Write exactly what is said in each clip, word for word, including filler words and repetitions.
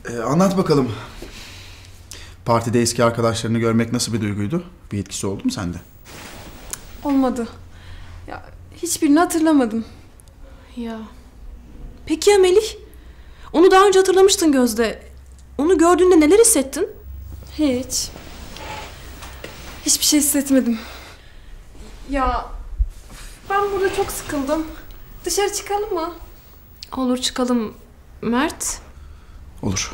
Ee, anlat bakalım. Partide eski arkadaşlarını görmek nasıl bir duyguydu? Bir etkisi oldu mu sende? Olmadı. Ya hiçbirini hatırlamadım. Ya. Peki ya Melih? Onu daha önce hatırlamıştın Gözde. Onu gördüğünde neler hissettin? Hiç. Hiçbir şey hissetmedim. Ya ben burada çok sıkıldım. Dışarı çıkalım mı? Olur, çıkalım. Mert? Olur.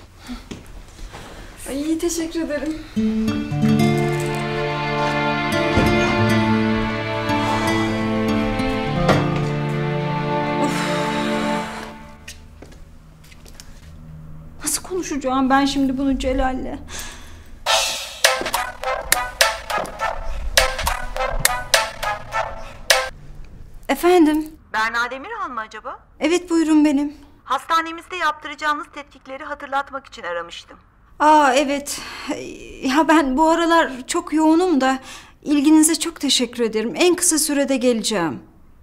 Ay, iyi, teşekkür ederim. Nasıl konuşacağım ben şimdi bunu Celal'le? Efendim? Berna Demirhan mı acaba? Evet, buyurun benim. Hastanemizde yaptıracağınız tetkikleri hatırlatmak için aramıştım. Aa, evet. Ya ben bu aralar çok yoğunum da ilginize çok teşekkür ederim. En kısa sürede geleceğim.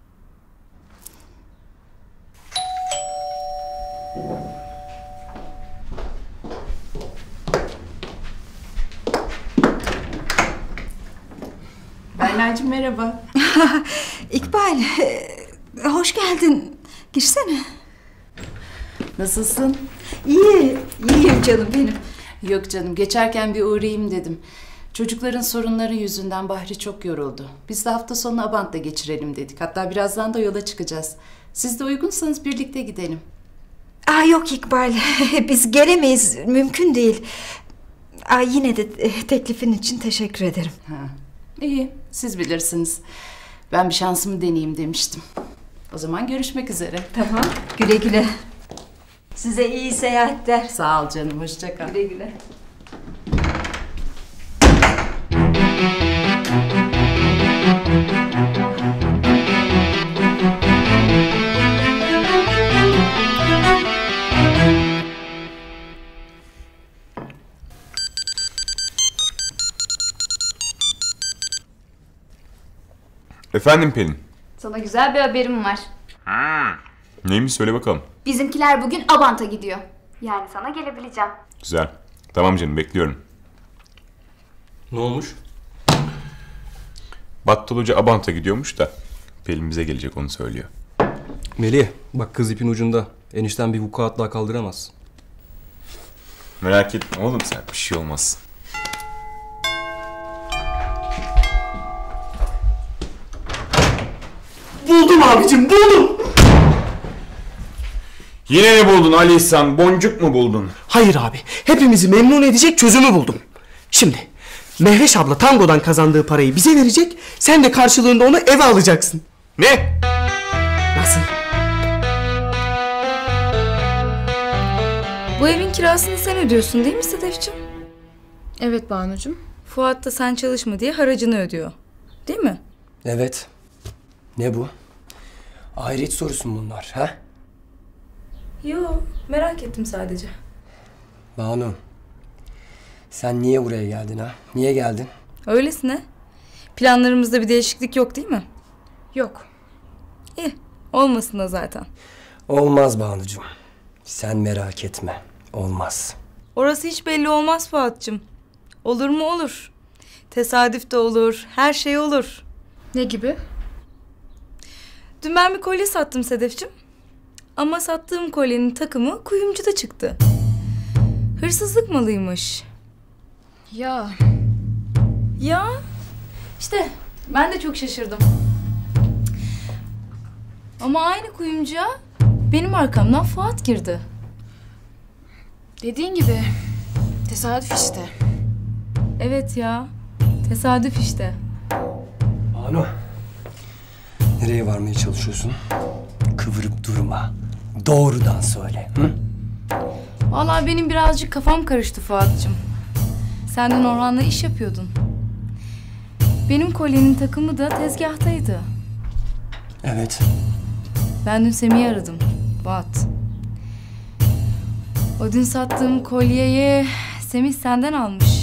Berna'cığım merhaba. İkbal, hoş geldin. Girsene. Nasılsın? İyi, iyiyim canım benim. Yok canım, geçerken bir uğrayayım dedim. Çocukların sorunları yüzünden Bahri çok yoruldu. Biz de hafta sonu Abant'ta geçirelim dedik. Hatta birazdan da yola çıkacağız. Siz de uygunsanız birlikte gidelim. Aa, yok İkbal, biz gelemeyiz, mümkün değil. Aa, yine de teklifin için teşekkür ederim. Ha. İyi, siz bilirsiniz. Ben bir şansımı deneyeyim demiştim. O zaman görüşmek üzere. Tamam, güle güle. Size iyi seyahatler. Sağ ol canım, hoşça kal. Güle güle. Efendim Pelin? Sana güzel bir haberim var. Hmm. Neymiş, söyle bakalım. Bizimkiler bugün Abant'a gidiyor. Yani sana gelebileceğim. Güzel. Tamam canım, bekliyorum. Ne olmuş? Battal Hoca Abant'a gidiyormuş da Pelin bize gelecek, onu söylüyor. Melih, bak kız ipin ucunda. Enişten bir vukuatla kaldıramaz. Merak etme oğlum sen, bir şey olmaz. Buldum abicim, buldum. Yine ne buldun Ali İhsan? Boncuk mu buldun? Hayır abi, hepimizi memnun edecek çözümü buldum. Şimdi Mehveş abla tangodan kazandığı parayı bize verecek, sen de karşılığında onu eve alacaksın. Ne? Nasıl? Bu evin kirasını sen ödüyorsun değil mi Sedefciğim? Evet Banucuğum. Fuat da sen çalışma diye haracını ödüyor. Değil mi? Evet. Ne bu? Ahiret sorusu mu bunlar, ha? Yo, merak ettim sadece. Banu, sen niye buraya geldin ha? Niye geldin? Öylesine. Planlarımızda bir değişiklik yok değil mi? Yok. İyi, olmasın da zaten. Olmaz Banucuğum. Sen merak etme, olmaz. Orası hiç belli olmaz Fuat'cığım. Olur mu olur. Tesadüf de olur, her şey olur. Ne gibi? Dün ben bir kolye sattım Sedefciğim. Ama sattığım kolyenin takımı kuyumcuda çıktı. Hırsızlık malıymış. Ya. Ya. İşte ben de çok şaşırdım. Ama aynı kuyumcuya benim arkamdan Fuat girdi. Dediğin gibi. Tesadüf işte. Evet ya. Tesadüf işte. Banu, nereye varmaya çalışıyorsun? Kıvırıp durma. Doğrudan söyle. Hı? Vallahi benim birazcık kafam karıştı Fuat'cığım. Sen de Orhan'la iş yapıyordun. Benim kolyenin takımı da tezgahtaydı. Evet. Ben dün Semih'i aradım. Fuat. O dün sattığım kolyeyi Semih senden almış.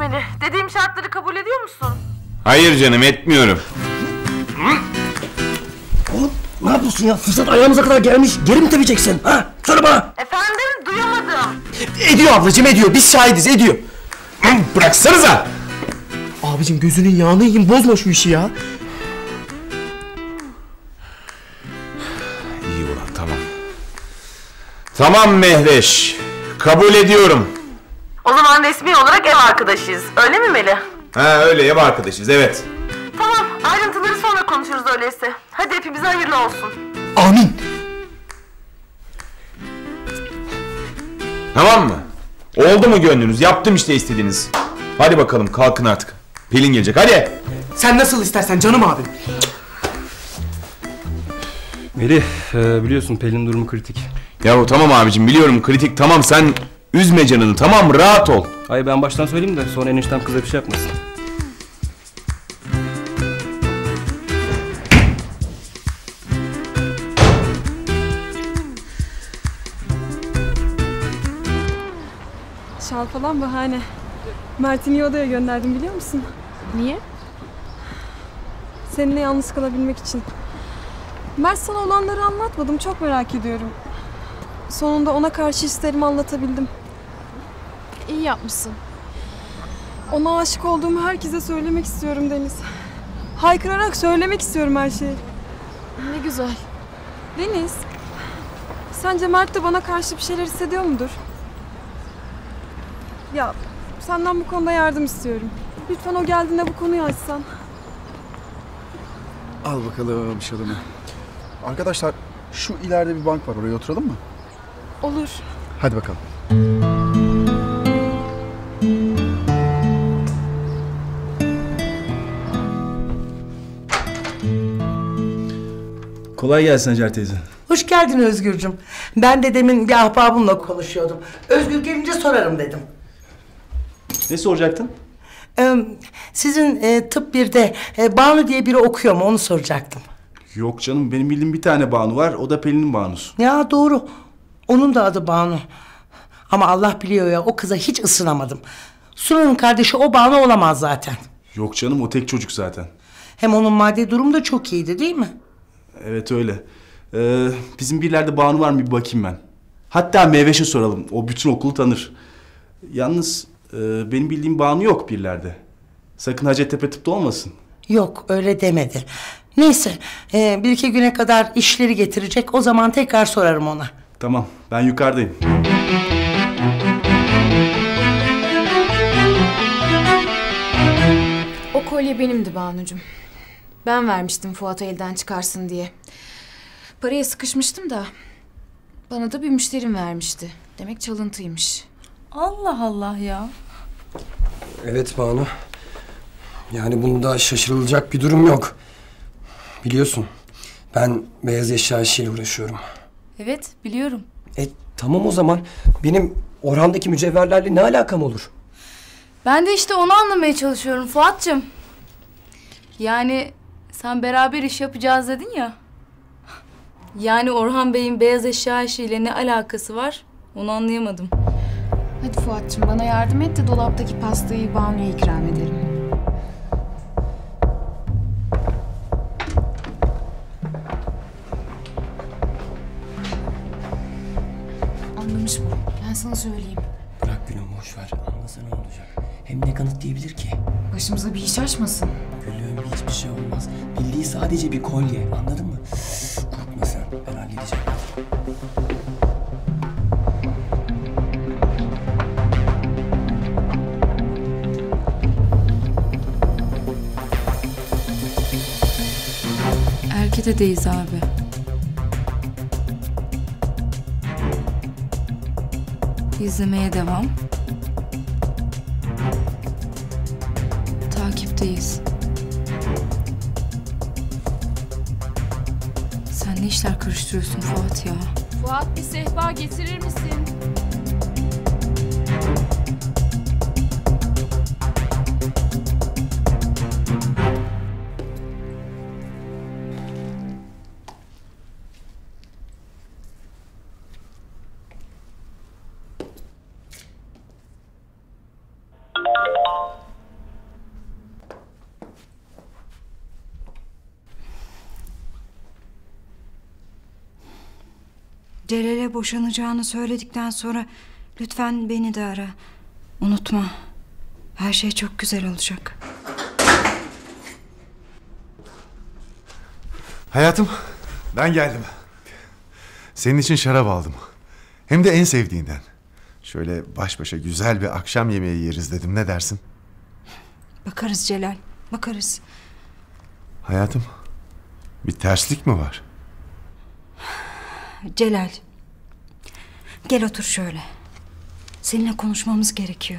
Melih. Dediğim şartları kabul ediyor musun? Hayır canım, etmiyorum. Oğlum ne yapıyorsun ya? Fırsat ayağımıza kadar gelmiş. Geri mi tepeceksin? Ha? Söyle bana. Efendim, duyamadım. Ediyor ablacığım, ediyor. Biz şahidiz, ediyor. Bıraksanıza! Abicim gözünün yağını yiyeyim, bozma şu işi ya. İyi ulan, tamam. Tamam Mehveş. Kabul ediyorum. O zaman resmi olarak ev arkadaşıyız. Öyle mi Melih? Ha öyle, ev arkadaşız, evet. Tamam, ayrıntıları sonra konuşuruz öyleyse. Hadi hepimize hayırlı olsun. Amin. Tamam mı? Oldu mu gönlünüz? Yaptım işte istediğiniz. Hadi bakalım, kalkın artık. Pelin gelecek, hadi. Sen nasıl istersen canım abim. Melih, e, biliyorsun Pelin'in durumu kritik. Yahu tamam abicim, biliyorum kritik, tamam, sen üzme canını, tamam, rahat ol. Hayır, ben baştan söyleyeyim de sonra eniştem kıza bir şey yapmasın. Şal falan bahane. Mert'i niye odaya gönderdim biliyor musun? Niye? Seninle yalnız kalabilmek için. Mert sana olanları anlatmadım. Çok merak ediyorum. Sonunda ona karşı hislerimi anlatabildim. İyi yapmışsın. Ona aşık olduğumu herkese söylemek istiyorum Deniz. Haykırarak söylemek istiyorum her şeyi. Ne güzel. Deniz, sence Mert de bana karşı bir şeyler hissediyor mudur? Ya senden bu konuda yardım istiyorum. Lütfen o geldiğinde bu konuyu açsan. Al bakalım şalımı. Arkadaşlar şu ileride bir bank var, oraya oturalım mı? Olur. Hadi bakalım. Kolay gelsin Hacer teyze. Hoş geldin Özgürcüm. Ben de demin bir ahbabımla konuşuyordum. Özgür gelince sorarım dedim. Ne soracaktın? Ee, sizin e, tıp birde e, Banu diye biri okuyor mu onu soracaktım. Yok canım, benim bildiğim bir tane Banu var, o da Pelin'in Banu'su. Ya doğru. Onun da adı Banu. Ama Allah biliyor ya, o kıza hiç ısınamadım. Sunan'ın kardeşi o Banu olamaz zaten. Yok canım, o tek çocuk zaten. Hem onun maddi durumu da çok iyiydi değil mi? Evet öyle. Ee, bizim birlerde Banu var mı bir bakayım ben. Hatta Meyveş'e soralım, o bütün okulu tanır. Yalnız e, benim bildiğim Banu yok birlerde. Sakın Hacettepe tıpta olmasın. Yok öyle demedi. Neyse e, bir iki güne kadar işleri getirecek, o zaman tekrar sorarım ona. Tamam, ben yukarıdayım. O kolye benimdi Banucuğum. Ben vermiştim Fuat'ı elden çıkarsın diye. Paraya sıkışmıştım da bana da bir müşterim vermişti. Demek çalıntıymış. Allah Allah ya. Evet Banu. Yani bunda şaşırılacak bir durum yok. Biliyorsun ben beyaz eşya işiyle uğraşıyorum. Evet biliyorum. E tamam o zaman benim Orhan'daki mücevherlerle ne alakam olur? Ben de işte onu anlamaya çalışıyorum Fuat'cığım. Yani sen beraber iş yapacağız dedin ya. Yani Orhan Bey'in beyaz eşya işiyle ne alakası var onu anlayamadım. Hadi Fuat'cığım bana yardım et de dolaptaki pastayı Banu'ya ikram edelim. Anlamış mı? Ben sana söyleyeyim. Bırak gülüm, boş ver. Anlasa ne olacak? Hem ne kanıt diyebilir ki? Başımıza bir iş açmasın. Gülüm hiçbir şey olmaz. Bildiği sadece bir kolye. Anladın mı? Korkma sen. Ben halledeceğim. Erketedeyiz abi. İzlemeye devam. Takipteyiz. Sen ne işler karıştırıyorsun Fuat ya? Fuat bir sehpa getirir misin? Celal'e boşanacağını söyledikten sonra lütfen beni de ara. Unutma. Her şey çok güzel olacak. Hayatım, ben geldim. Senin için şarap aldım. Hem de en sevdiğinden. Şöyle baş başa güzel bir akşam yemeği yeriz dedim. Ne dersin? Bakarız Celal, bakarız. Hayatım, bir terslik mi var? Celal, gel otur şöyle. Seninle konuşmamız gerekiyor.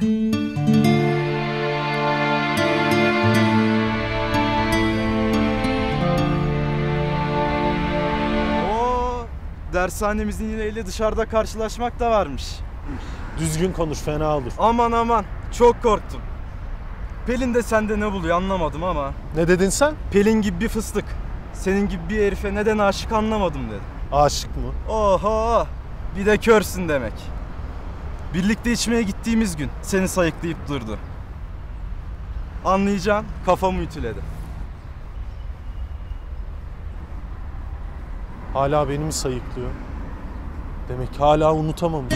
Oo, dershanemizin yineyle dışarıda karşılaşmak da varmış. Düzgün konuş, fena olur. Aman aman, çok korktum. Pelin de sende ne buluyor anlamadım ama. Ne dedin sen? Pelin gibi bir fıstık. Senin gibi bir herife neden aşık anlamadım dedim. Aşık mı? Oho, bir de körsün demek. Birlikte içmeye gittiğimiz gün seni sayıklayıp durdu. Anlayacağın kafamı ütüledi. Hala beni mi sayıklıyor? Demek ki hala unutamamış.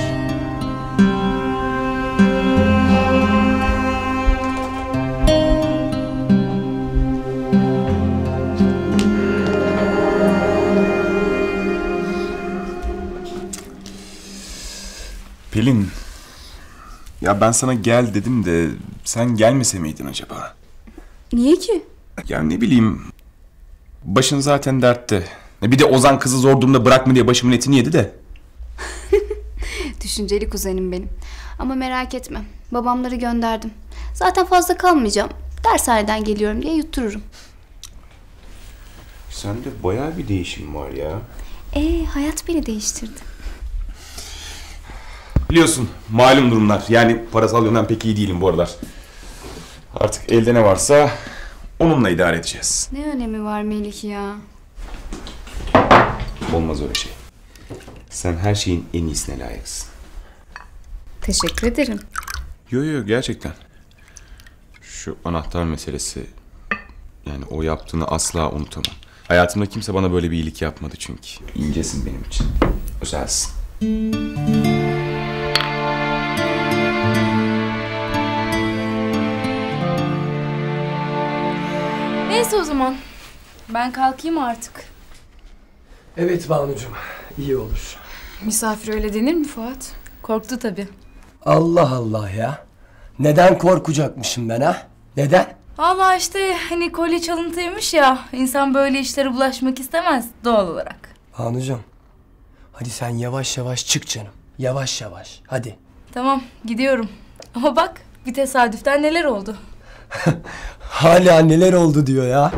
Pelin, ya ben sana gel dedim de sen gelmese miydin acaba? Niye ki? Ya ne bileyim, başın zaten dertte. Bir de Ozan kızı zor durumda bırakma diye başımın etini yedi de. Düşünceli kuzenim benim. Ama merak etme, babamları gönderdim. Zaten fazla kalmayacağım. Dershaneden geliyorum diye yuttururum. Sende bayağı bir değişim var ya. Ee, hayat beni değiştirdi. Biliyorsun malum durumlar. Yani parasal yönden pek iyi değilim bu aralar. Artık elde ne varsa onunla idare edeceğiz. Ne önemi var Melih ya? Olmaz öyle şey. Sen her şeyin en iyisine layıksın. Teşekkür ederim. Yo yo gerçekten. Şu anahtar meselesi, yani o yaptığını asla unutamam. Hayatımda kimse bana böyle bir iyilik yapmadı çünkü. İncesin benim için. Özelsin. Neyse o zaman. Ben kalkayım artık. Evet Banucuğum, iyi olur. Misafir öyle denir mi Fuat? Korktu tabii. Allah Allah ya. Neden korkacakmışım ben ha? Neden? Vallahi işte hani kolye çalıntıymış ya. İnsan böyle işlere bulaşmak istemez doğal olarak. Banucuğum, hadi sen yavaş yavaş çık canım. Yavaş yavaş, hadi. Tamam, gidiyorum. Ama bak, bir tesadüften neler oldu. Hala neler oldu diyor ya.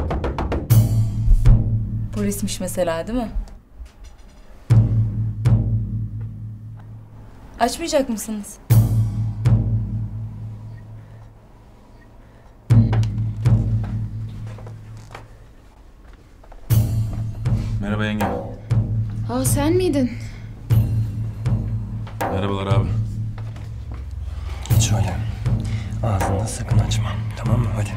Polismiş mesela, değil mi? Açmayacak mısınız? Merhaba yenge. Aa sen miydin? Merhabalar abi. Geç şöyle. Ağzını sakın açma. Tamam mı? Hadi.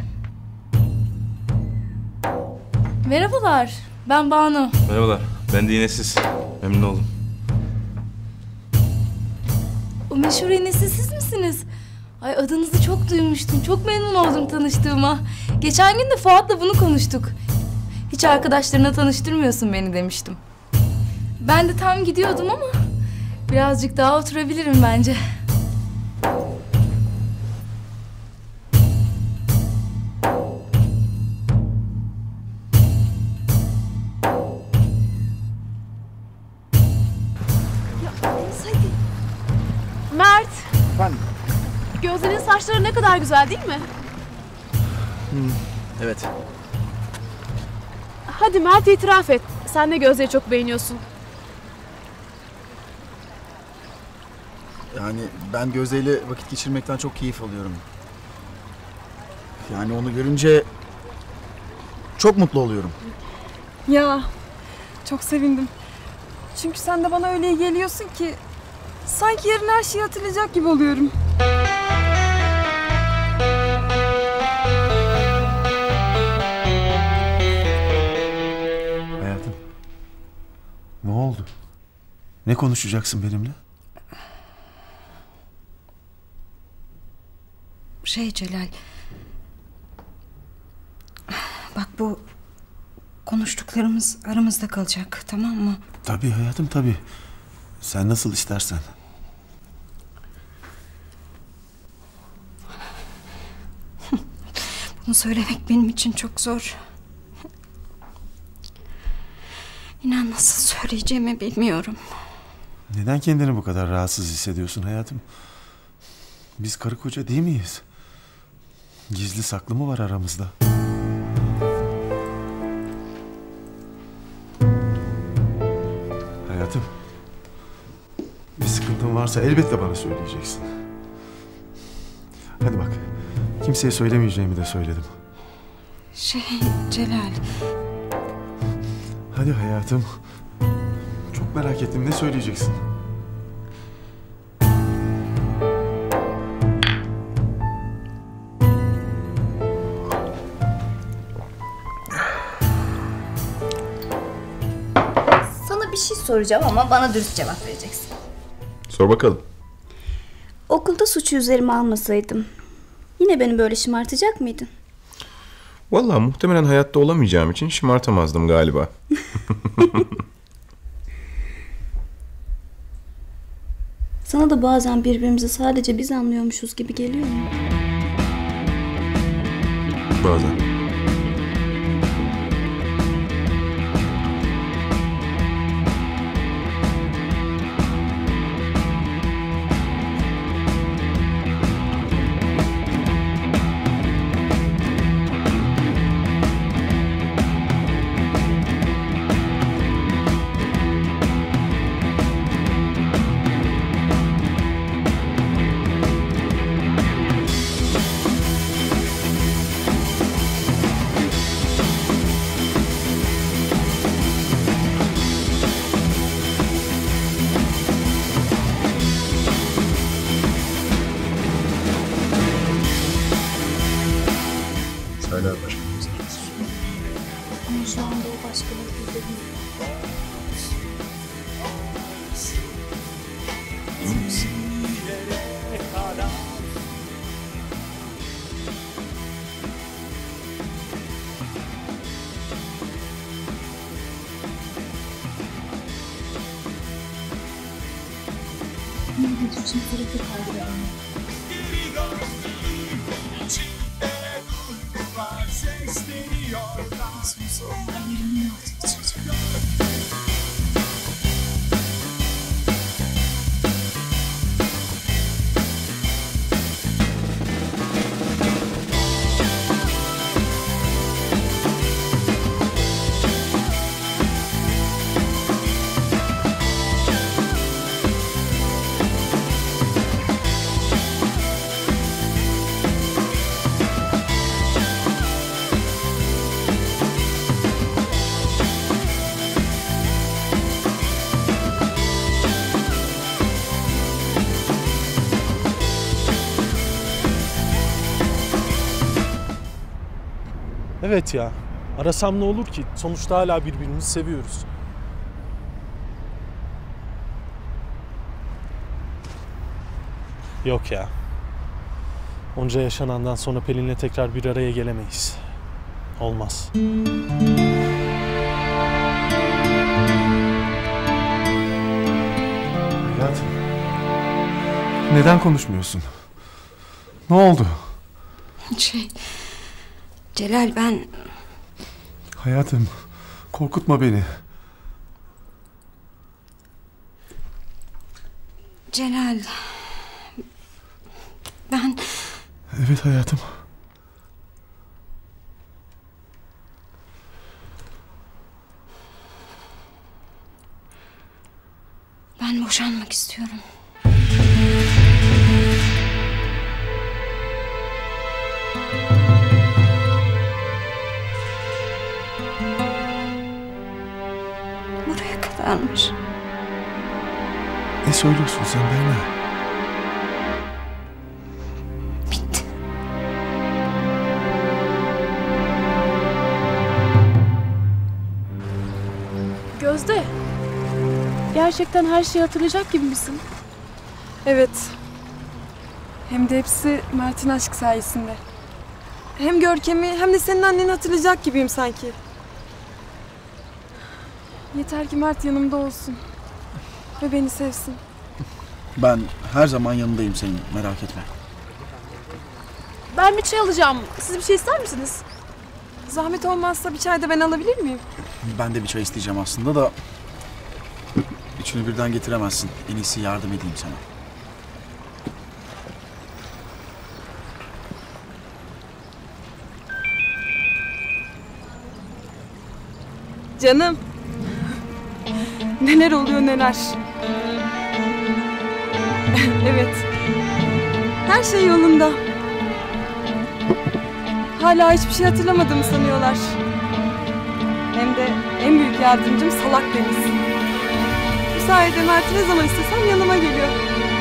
Merhabalar, ben Banu. Merhabalar. Ben de yine siz. Memnun oldum. O meşhur Enes'i siz misiniz? Ay adınızı çok duymuştum. Çok memnun oldum tanıştığıma. Geçen gün de Fuat'la bunu konuştuk. Hiç arkadaşlarına tanıştırmıyorsun beni demiştim. Ben de tam gidiyordum ama birazcık daha oturabilirim bence. Mert, Efendim? Gözde'nin saçları ne kadar güzel değil mi? Hmm, evet. Hadi Mert itiraf et. Sen de Gözde'yi çok beğeniyorsun. Yani ben Gözde ile vakit geçirmekten çok keyif alıyorum. Yani onu görünce çok mutlu oluyorum. Ya çok sevindim. Çünkü sen de bana öyle iyi geliyorsun ki sanki yarın her şeyi hatırlayacak gibi oluyorum. Hayatım, ne oldu? Ne konuşacaksın benimle? Şey Celal. Bak bu konuştuklarımız aramızda kalacak, tamam mı? Tabii hayatım, tabii. Sen nasıl istersen. Bunu söylemek benim için çok zor. İnan nasıl söyleyeceğimi bilmiyorum. Neden kendini bu kadar rahatsız hissediyorsun hayatım? Biz karı koca değil miyiz? Gizli saklı mı var aramızda? Hayatım, bir sıkıntın varsa elbette bana söyleyeceksin. Hadi bak, kimseye söylemeyeceğimi de söyledim. Şey Celal. Hadi hayatım. Çok merak ettim, ne söyleyeceksin? Sana bir şey soracağım ama bana dürüst cevap vereceksin. Sor bakalım. Okulda suçu üzerime almasaydım yine beni böyle şımartacak mıydın? Vallahi muhtemelen hayatta olamayacağım için şımartamazdım galiba. Sana da bazen birbirimizi sadece biz anlıyormuşuz gibi geliyor mu? Bazen. Hala başkanımız. Ama şu anda o başkaları değil. Ne geçmişin sürekli kaybı. Evet ya. Arasam ne olur ki? Sonuçta hala birbirimizi seviyoruz. Yok ya. Onca yaşanandan sonra Pelin'le tekrar bir araya gelemeyiz. Olmaz. Hayatım. Neden konuşmuyorsun? Ne oldu? Şey... Celal ben... Hayatım, korkutma beni. Celal... Ben... Evet hayatım. Ben boşanmak istiyorum. Buraya kadarmış. Ne söylüyorsun sen Berna? Bitti. Gözde. Gerçekten her şeyi hatırlayacak gibi misin? Evet. Hem de hepsi Mert'in aşk sayesinde. Hem Görkem'i hem de senin anneni hatırlayacak gibiyim sanki. Yeter ki Mert yanımda olsun. Ve beni sevsin. Ben her zaman yanındayım senin, merak etme. Ben bir çay alacağım. Siz bir şey ister misiniz? Zahmet olmazsa bir çay da ben alabilir miyim? Ben de bir çay isteyeceğim aslında da... Üçünü birden getiremezsin. En iyisi yardım edeyim sana. Canım. Neler oluyor neler. Evet. Her şey yolunda. Hala hiçbir şey hatırlamadığımı sanıyorlar. Hem de en büyük yardımcım Salak Deniz. Bu sayede Mert'i ne zaman istesem yanıma geliyor.